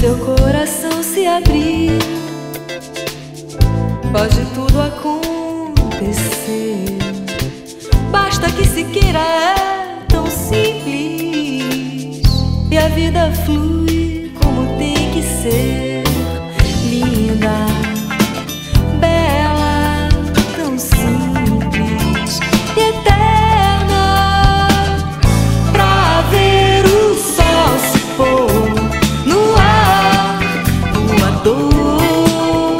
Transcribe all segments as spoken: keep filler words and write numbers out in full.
seu coração se abrir, pode tudo acontecer. Basta que se queira, é tão simples, e a vida flui como tem que ser. Linda, bela, tão simples e eterna, pra ver o sol se pôr no ar voador,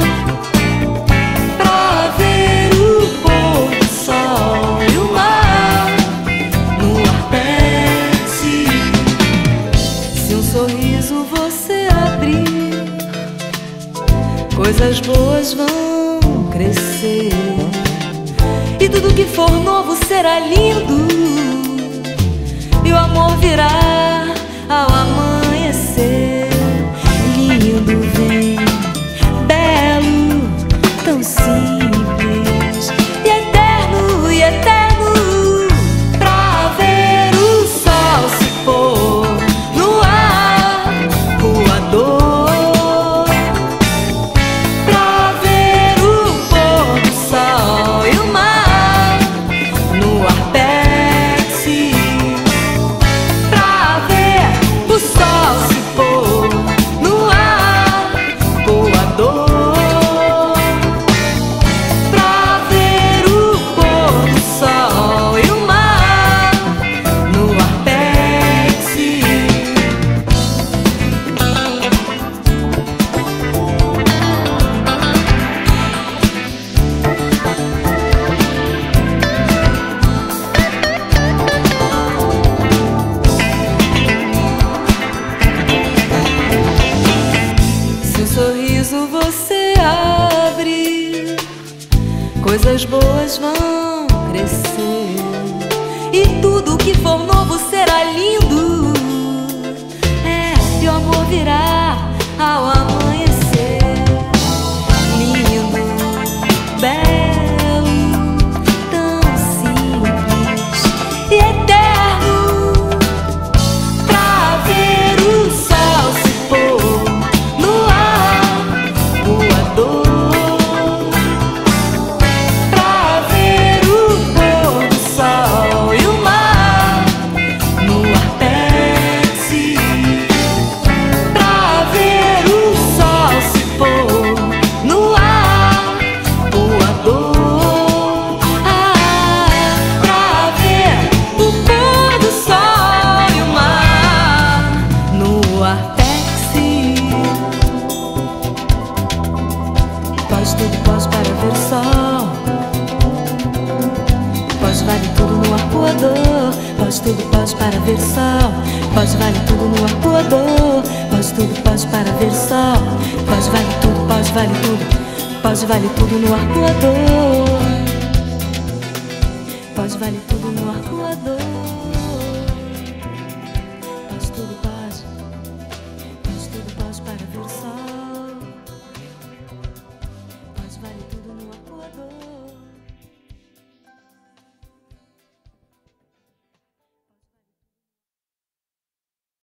pra ver o pôr do sol e o mar no ar perto-se. Se um sorriso você abrir, coisas boas vão crescer, e tudo que for novo será lindo, e o amor virá ao amanhecer. Lindo vem, belo, tão simples e eterno, e eterno, pra ver o sol se pôr no ar voador, pra ver o pôr do sol e o mar no ar perto-se, pra ver o sol se pôr no ar voador, pra ver o pôr do sol e o mar no ar perto-se. Se um sorriso você abre, coisas boas vão crescer, e tudo que for novo será lindo, é, e o amor virá ao amanhecer. Lindo, belo, tão simples e eterno, pra ver o sol se pôr no ar voador, pra ver o pôr do sol e o mar no ar perto-se, pra ver o sol se pôr no ar voador, ah, pra ver o pôr do sol e o mar no ar perto-se. Pode tudo, pode para ver o sol, pode vale tudo no arpoador. Pode tudo, pode para ver o sol, pode vale tudo no arpoador. Pode tudo, pode para ver o sol, pode vale tudo, pode vale tudo, pode vale tudo no arpoador. Pode vale tudo no arpoador.